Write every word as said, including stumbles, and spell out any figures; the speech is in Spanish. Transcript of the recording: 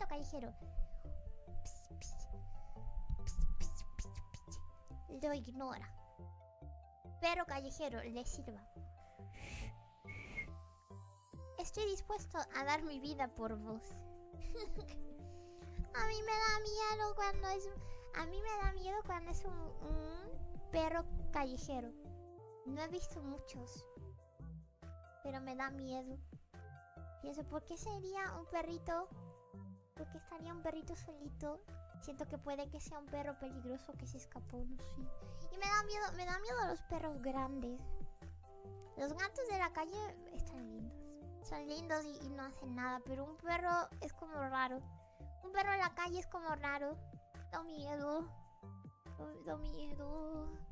callejero. Pss, pss. Pss, pss, pss, pss. Lo ignora. Perro callejero, le silba. Estoy dispuesto a dar mi vida por vos. A mí me da miedo cuando es... A mí me da miedo cuando es un, un perro callejero. No he visto muchos, pero me da miedo. Pienso, ¿por qué sería un perrito? ¿Por qué estaría un perrito solito? Siento que puede que sea un perro peligroso que se escapó, no sé. Y me da miedo, me da miedo los perros grandes. Los gatos de la calle están lindos. Son lindos y, y no hacen nada, pero un perro es como raro. Un perro en la calle es como raro. Da miedo. Da miedo.